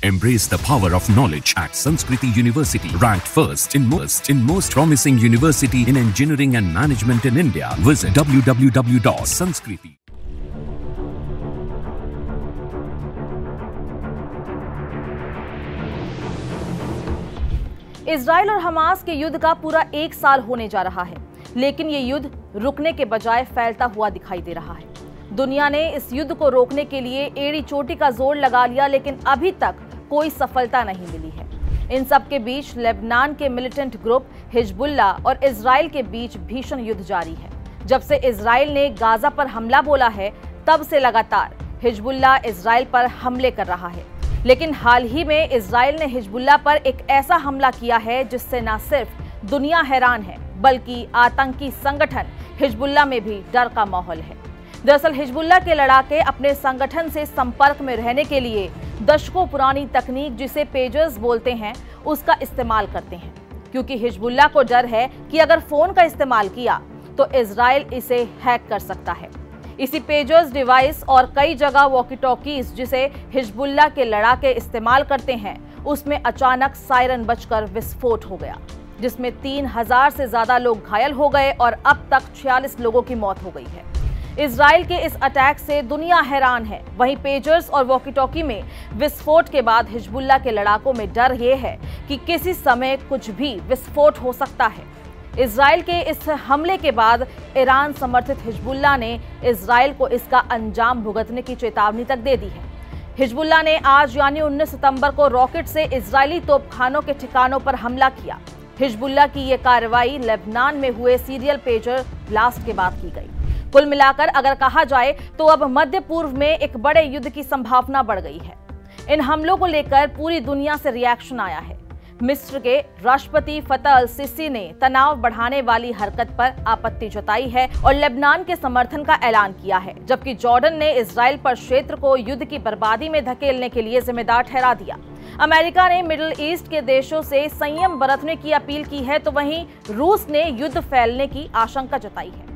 Embrace the power of knowledge at Sanskriti University, ranked first in most promising university in engineering and management in India. Visit www.sanskriti. Israel और Hamas के युद्ध का पूरा 1 साल होने जा रहा है, लेकिन ये युद्ध रुकने के बजाय फैलता हुआ दिखाई दे रहा है। दुनिया ने इस युद्ध को रोकने के लिए एड़ी चोटी का जोर लगा लिया, लेकिन अभी तक कोई सफलता नहीं मिली है। इन सब के बीच लेबनान के मिलिटेंट ग्रुप हिजबुल्ला और इजराइल के बीच भीषण युद्ध जारी है। जब से इजराइल ने गाजा पर हमला बोला है, तब से लगातार हिजबुल्ला इजराइल पर हमले कर रहा है। लेकिन हाल ही में इजराइल ने हिजबुल्ला पर एक ऐसा हमला किया है जिससे न सिर्फ दुनिया हैरान है, बल्कि आतंकी संगठन हिजबुल्ला में भी डर का माहौल है। दरअसल हिजबुल्ला के लड़ाके अपने संगठन से संपर्क में रहने के लिए दशकों पुरानी तकनीक, जिसे पेजर्स बोलते हैं, उसका इस्तेमाल करते हैं, क्योंकि हिजबुल्ला को डर है कि अगर फोन का इस्तेमाल किया तो इजराइल इसे हैक कर सकता है। इसी पेजर्स डिवाइस और कई जगह वॉकी टॉकीज, जिसे हिजबुल्ला के लड़ाके इस्तेमाल करते हैं, उसमें अचानक सायरन बजकर विस्फोट हो गया, जिसमें 3000 से ज्यादा लोग घायल हो गए और अब तक 46 लोगों की मौत हो गई है। इजराइल के इस अटैक से दुनिया हैरान है। वहीं पेजर्स और वॉकी टॉकी में विस्फोट के बाद हिजबुल्ला के लड़ाकों में डर ये है कि किसी समय कुछ भी विस्फोट हो सकता है। इजराइल के इस हमले के बाद ईरान समर्थित हिजबुल्ला ने इजराइल को इसका अंजाम भुगतने की चेतावनी तक दे दी है। हिजबुल्ला ने आज यानी 19 सितंबर को रॉकेट से इजरायली तोपखानों के ठिकानों पर हमला किया। हिजबुल्ला की ये कार्रवाई लेबनान में हुए सीरियल पेजर ब्लास्ट के बाद की गई। कुल मिलाकर अगर कहा जाए तो अब मध्य पूर्व में एक बड़े युद्ध की संभावना बढ़ गई है। इन हमलों को लेकर पूरी दुनिया से रिएक्शन आया है। मिस्र के राष्ट्रपति फतह अल सीसी ने तनाव बढ़ाने वाली हरकत पर आपत्ति जताई है और लेबनान के समर्थन का ऐलान किया है, जबकि जॉर्डन ने इजराइल पर क्षेत्र को युद्ध की बर्बादी में धकेलने के लिए जिम्मेदार ठहरा दिया। अमेरिका ने मिडिल ईस्ट के देशों से संयम बरतने की अपील की है, तो वहीं रूस ने युद्ध फैलने की आशंका जताई है।